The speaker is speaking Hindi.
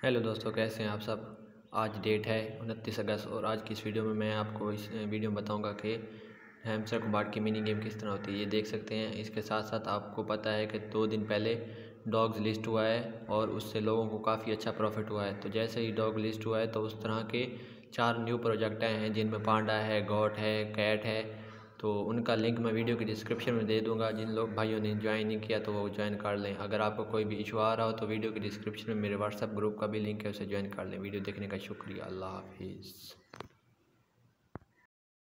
हेलो दोस्तों, कैसे हैं आप सब। आज डेट है 29 अगस्त और आज की इस वीडियो में मैं आपको इस वीडियो में बताऊंगा कि हैमस्टर कम्बाट की मिनी गेम किस तरह होती है। ये देख सकते हैं। इसके साथ साथ आपको पता है कि 2 दिन पहले डॉग्स लिस्ट हुआ है और उससे लोगों को काफ़ी अच्छा प्रॉफिट हुआ है। तो जैसे ही डॉग लिस्ट हुआ है तो उस तरह के 4 न्यू प्रोजेक्ट आए हैं जिनमें पांडा है, गॉट है, कैट है। तो उनका लिंक मैं वीडियो की डिस्क्रिप्शन में दे दूंगा। जिन लोग भाइयों ने ज्वाइन नहीं किया तो वो ज्वाइन कर लें। अगर आपको कोई भी इशू आ रहा हो तो वीडियो की डिस्क्रिप्शन में मेरे व्हाट्सएप ग्रुप का भी लिंक है, उसे ज्वाइन कर लें। वीडियो देखने का शुक्रिया। अल्लाह हाफिज़।